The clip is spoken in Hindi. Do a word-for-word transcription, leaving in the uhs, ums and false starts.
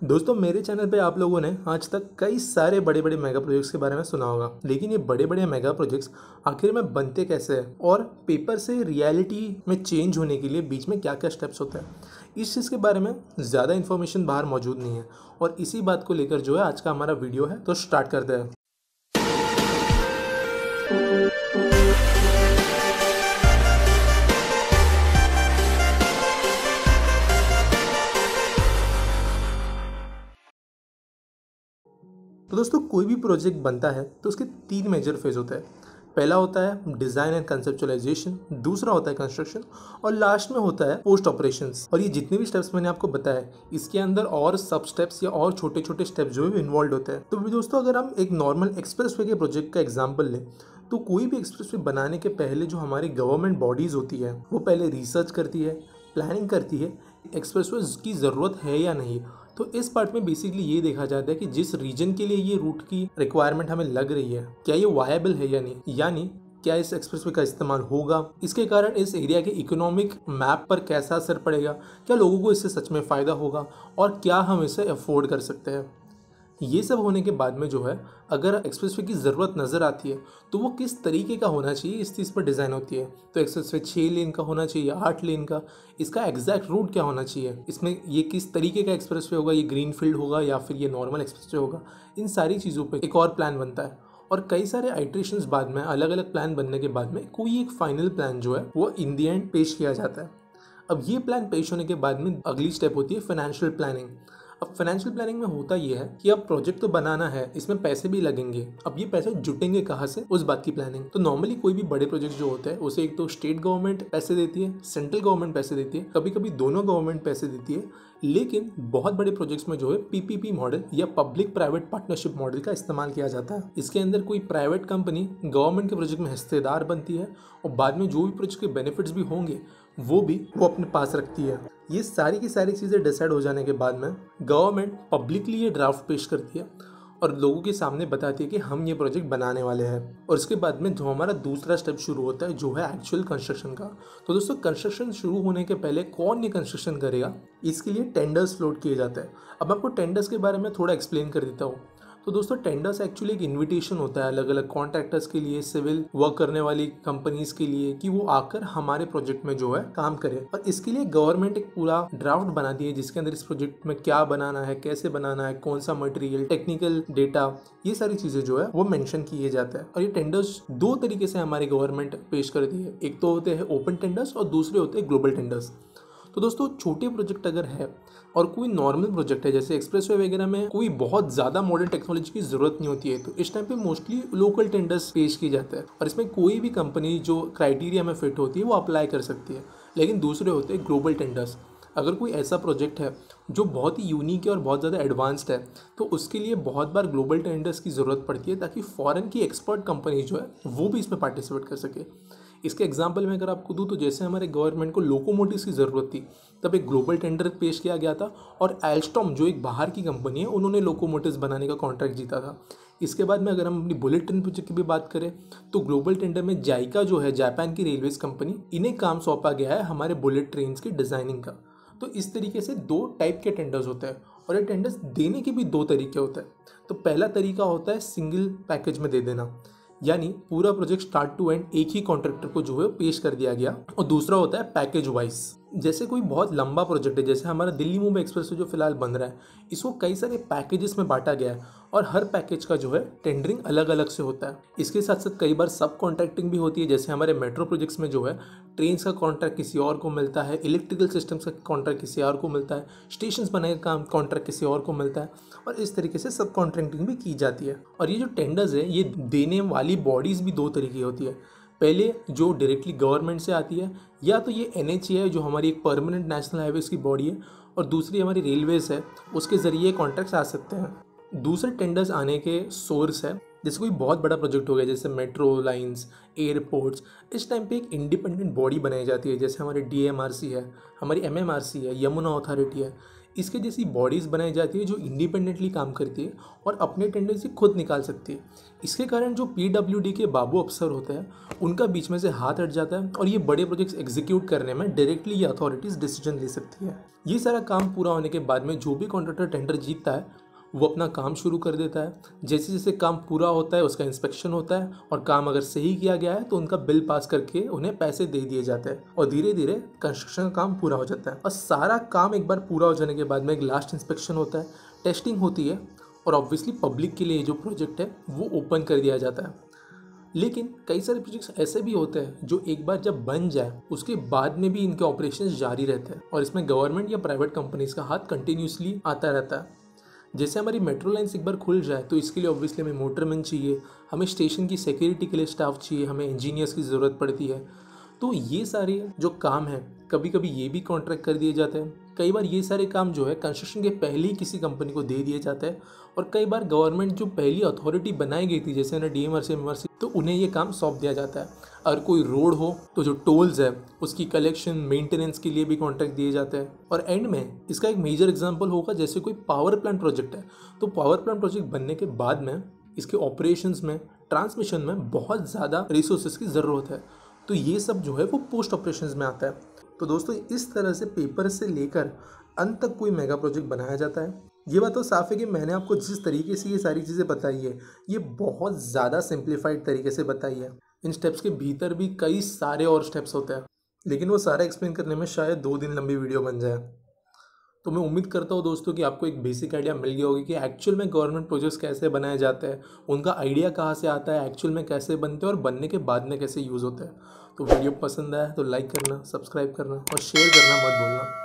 दोस्तों मेरे चैनल पे आप लोगों ने आज तक कई सारे बड़े बड़े मेगा प्रोजेक्ट्स के बारे में सुना होगा, लेकिन ये बड़े बड़े मेगा प्रोजेक्ट्स आखिर में बनते कैसे हैं और पेपर से रियलिटी में चेंज होने के लिए बीच में क्या क्या स्टेप्स होते हैं, इस चीज़ के बारे में ज़्यादा इन्फॉर्मेशन बाहर मौजूद नहीं है। और इसी बात को लेकर जो है आज का हमारा वीडियो है, तो स्टार्ट करते हैं। तो दोस्तों कोई भी प्रोजेक्ट बनता है तो उसके तीन मेजर फेज होते हैं। पहला होता है डिज़ाइन एंड कंसेप्चुअलाइजेशन, दूसरा होता है कंस्ट्रक्शन और लास्ट में होता है पोस्ट ऑपरेशंस। और ये जितने भी स्टेप्स मैंने आपको बताया इसके अंदर और सब स्टेप्स या और छोटे छोटे स्टेप्स जो है इन्वॉल्व होते हैं। तो भी दोस्तों अगर हम एक नॉर्मल एक्सप्रेसवे के प्रोजेक्ट का एग्जाम्पल लें तो कोई भी एक्सप्रेसवे बनाने के पहले जो हमारी गवर्नमेंट बॉडीज़ होती है वो पहले रिसर्च करती है, प्लानिंग करती है एक्सप्रेसवे की ज़रूरत है या नहीं। तो इस पार्ट में बेसिकली ये देखा जाता है कि जिस रीजन के लिए ये रूट की रिक्वायरमेंट हमें लग रही है क्या ये वायबल है या नहीं, यानी क्या इस एक्सप्रेसवे का इस्तेमाल होगा, इसके कारण इस एरिया के इकोनॉमिक मैप पर कैसा असर पड़ेगा, क्या लोगों को इससे सच में फ़ायदा होगा और क्या हम इसे अफोर्ड कर सकते हैं। ये सब होने के बाद में जो है अगर एक्सप्रेसवे की ज़रूरत नज़र आती है तो वो किस तरीके का होना चाहिए इस चीज़ पर डिज़ाइन होती है। तो एक्सप्रेसवे छः लेन का होना चाहिए या आठ लेन का, इसका एग्जैक्ट रूट क्या होना चाहिए, इसमें ये किस तरीके का एक्सप्रेसवे होगा, ये ग्रीन फील्ड होगा या फिर ये नॉर्मल एक्सप्रेसवे होगा, इन सारी चीज़ों पर एक और प्लान बनता है। और कई सारे आइट्रेशंस बाद में अलग अलग प्लान बनने के बाद में कोई एक फाइनल प्लान जो है वो इन दी एंड पेश किया जाता है। अब ये प्लान पेश होने के बाद में अगली स्टेप होती है फाइनेंशियल प्लानिंग। अब फाइनेंशियल प्लानिंग में होता ये है कि अब प्रोजेक्ट तो बनाना है, इसमें पैसे भी लगेंगे, अब ये पैसे जुटेंगे कहाँ से, उस बात की प्लानिंग। तो नॉर्मली कोई भी बड़े प्रोजेक्ट जो होते हैं उसे एक तो स्टेट गवर्नमेंट पैसे देती है, सेंट्रल गवर्नमेंट पैसे देती है, कभी कभी दोनों गवर्नमेंट पैसे देती है। लेकिन बहुत बड़े प्रोजेक्ट्स में जो है पीपीपी मॉडल या पब्लिक प्राइवेट पार्टनरशिप मॉडल का इस्तेमाल किया जाता है। इसके अंदर कोई प्राइवेट कंपनी गवर्नमेंट के प्रोजेक्ट में हिस्सेदार बनती है और बाद में जो भी प्रोजेक्ट के बेनिफिट्स भी होंगे वो भी वो अपने पास रखती है। ये सारी की सारी चीज़ें डिसाइड हो जाने के बाद में गवर्नमेंट पब्लिकली ये ड्राफ्ट पेश करती है और लोगों के सामने बताती है कि हम ये प्रोजेक्ट बनाने वाले हैं। और इसके बाद में जो हमारा दूसरा स्टेप शुरू होता है जो है एक्चुअल कंस्ट्रक्शन का। तो दोस्तों कंस्ट्रक्शन शुरू होने के पहले कौन ये कंस्ट्रक्शन करेगा, इसके लिए टेंडर्स फ्लोट किए जाते हैं। अब आपको टेंडर्स के बारे में थोड़ा एक्सप्लेन कर देता हूँ। तो दोस्तों टेंडर्स एक्चुअली एक इनविटेशन होता है अलग अलग कॉन्ट्रैक्टर्स के लिए, सिविल वर्क करने वाली कंपनीज के लिए कि वो आकर हमारे प्रोजेक्ट में जो है काम करें। और इसके लिए गवर्नमेंट एक पूरा ड्राफ्ट बनाती है जिसके अंदर इस प्रोजेक्ट में क्या बनाना है, कैसे बनाना है, कौन सा मटेरियल, टेक्निकल डेटा, ये सारी चीज़ें जो है वो मेंशन किए जाते हैं। और ये टेंडर्स दो तरीके से हमारी गवर्नमेंट पेश करती है, एक तो होते हैं ओपन टेंडर्स और दूसरे होते हैं ग्लोबल टेंडर्स। तो दोस्तों छोटे प्रोजेक्ट अगर है और कोई नॉर्मल प्रोजेक्ट है जैसे एक्सप्रेसवे वगैरह में कोई बहुत ज़्यादा मॉडर्न टेक्नोलॉजी की ज़रूरत नहीं होती है, तो इस टाइम पे मोस्टली लोकल टेंडर्स पेश किए जाते हैं और इसमें कोई भी कंपनी जो क्राइटेरिया में फिट होती है वो अप्लाई कर सकती है। लेकिन दूसरे होते हैं ग्लोबल टेंडर्स। अगर कोई ऐसा प्रोजेक्ट है जो बहुत ही यूनिक है और बहुत ज़्यादा एडवांस्ड है तो उसके लिए बहुत बार ग्लोबल टेंडर्स की ज़रूरत पड़ती है ताकि फॉरेन की एक्सपर्ट कंपनी जो है वो भी इसमें पार्टिसिपेट कर सके। इसके एग्जाम्पल में अगर आपको दूँ तो जैसे हमारे गवर्नमेंट को लोकोमोटिव्स की ज़रूरत थी तब एक ग्लोबल टेंडर पेश किया गया था और एल्स्टॉम जो एक बाहर की कंपनी है उन्होंने लोकोमोटिव्स बनाने का कॉन्ट्रैक्ट जीता था। इसके बाद में अगर हम अपनी बुलेट ट्रेन प्रोजेक्ट की भी बात करें तो ग्लोबल टेंडर में जाइका जो है जापान की रेलवेज कंपनी, इन्हें काम सौंपा गया है हमारे बुलेट ट्रेन की डिज़ाइनिंग का। तो इस तरीके से दो टाइप के टेंडर्स होते हैं और ये टेंडर्स देने के भी दो तरीके होते हैं। तो पहला तरीका होता है सिंगल पैकेज में दे देना, यानी पूरा प्रोजेक्ट स्टार्ट टू एंड एक ही कॉन्ट्रैक्टर को जो है पेश कर दिया गया। और दूसरा होता है पैकेज वाइज। जैसे कोई बहुत लंबा प्रोजेक्ट है जैसे हमारा दिल्ली मुंबई एक्सप्रेसवे जो फिलहाल बन रहा है, इसको कई सारे पैकेजेस में बांटा गया है और हर पैकेज का जो है टेंडरिंग अलग अलग से होता है। इसके साथ साथ कई बार सब कॉन्ट्रैक्टिंग भी होती है, जैसे हमारे मेट्रो प्रोजेक्ट्स में जो है ट्रेन का कॉन्ट्रैक्ट किसी और को मिलता है, इलेक्ट्रिकल सिस्टम्स का कॉन्ट्रैक्ट किसी और को मिलता है, स्टेशन बनाने का कॉन्ट्रैक्ट किसी और को मिलता है और इस तरीके से सब कॉन्ट्रैक्टिंग भी की जाती है। और ये जो टेंडर्स है ये देने वाली बॉडीज़ भी दो तरीके होती है। पहले जो डायरेक्टली गवर्नमेंट से आती है या तो ये एन एच ए है जो हमारी एक परमानेंट नेशनल हाईवेज की बॉडी है और दूसरी हमारी रेलवेज है, उसके ज़रिए कॉन्ट्रैक्ट्स आ सकते हैं। दूसरे टेंडर्स आने के सोर्स है जैसे कोई बहुत बड़ा प्रोजेक्ट हो गया जैसे मेट्रो लाइंस, एयरपोर्ट्स, इस टाइम पे एक इंडिपेंडेंट बॉडी बनाई जाती है जैसे हमारी डी एम आर सी है, हमारी एम एम आर सी है, यमुना अथॉरिटी है। इसके जैसी बॉडीज़ बनाई जाती है जो इंडिपेंडेंटली काम करती है और अपने टेंडेंसी खुद निकाल सकती है। इसके कारण जो पीडब्ल्यूडी के बाबू अफसर होते हैं उनका बीच में से हाथ हट जाता है और ये बड़े प्रोजेक्ट्स एग्जीक्यूट करने में डायरेक्टली ये अथॉरिटीज़ डिसीजन ले सकती है। ये सारा काम पूरा होने के बाद में जो भी कॉन्ट्रैक्टर टेंडर जीतता है वो अपना काम शुरू कर देता है। जैसे जैसे काम पूरा होता है उसका इंस्पेक्शन होता है और काम अगर सही किया गया है तो उनका बिल पास करके उन्हें पैसे दे दिए जाते हैं और धीरे धीरे कंस्ट्रक्शन का काम पूरा हो जाता है। और सारा काम एक बार पूरा हो जाने के बाद में एक लास्ट इंस्पेक्शन होता है, टेस्टिंग होती है और ऑब्वियसली पब्लिक के लिए जो प्रोजेक्ट है वो ओपन कर दिया जाता है। लेकिन कई सारे प्रोजेक्ट्स ऐसे भी होते हैं जो एक बार जब बन जाए उसके बाद में भी इनके ऑपरेशंस जारी रहते हैं और इसमें गवर्नमेंट या प्राइवेट कंपनीज का हाथ कंटिन्यूसली आता रहता है। जैसे हमारी मेट्रो लाइन्स एक बार खुल जाए तो इसके लिए ऑब्वियसली हमें मोटरमैन चाहिए, हमें स्टेशन की सिक्योरिटी के लिए स्टाफ चाहिए, हमें इंजीनियर्स की ज़रूरत पड़ती है। तो ये सारे जो काम हैं कभी कभी ये भी कॉन्ट्रैक्ट कर दिए जाते हैं, कई बार ये सारे काम जो है कंस्ट्रक्शन के पहले ही किसी कंपनी को दे दिए जाते हैं और कई बार गवर्नमेंट जो पहली अथॉरिटी बनाई गई थी जैसे ना डीएमआरसी एमआरसी तो उन्हें ये काम सौंप दिया जाता है। अगर कोई रोड हो तो जो टोल्स है उसकी कलेक्शन मेंटेनेंस के लिए भी कॉन्ट्रैक्ट दिए जाते हैं। और एंड में इसका एक मेजर एग्जांपल होगा जैसे कोई पावर प्लांट प्रोजेक्ट है तो पावर प्लांट प्रोजेक्ट बनने के बाद में इसके ऑपरेशंस में ट्रांसमिशन में बहुत ज़्यादा रिसोर्सेज की ज़रूरत है, तो ये सब जो है वो पोस्ट ऑपरेशंस में आता है। तो दोस्तों इस तरह से पेपर से लेकर अंत तक कोई मेगा प्रोजेक्ट बनाया जाता है। ये बात तो साफ है कि मैंने आपको जिस तरीके से ये सारी चीज़ें बताई है ये बहुत ज़्यादा सिंप्लीफाइड तरीके से बताई है। इन स्टेप्स के भीतर भी कई सारे और स्टेप्स होते हैं लेकिन वो सारा एक्सप्लेन करने में शायद दो दिन लंबी वीडियो बन जाए। तो मैं उम्मीद करता हूँ दोस्तों कि आपको एक बेसिक आइडिया मिल गया होगा कि एक्चुअल में गवर्नमेंट प्रोजेक्ट्स कैसे बनाए जाते हैं, उनका आइडिया कहाँ से आता है, एक्चुअल में कैसे बनते हैं और बनने के बाद में कैसे यूज़ होते हैं। तो वीडियो पसंद आया तो लाइक करना, सब्सक्राइब करना और शेयर करना मत भूलना।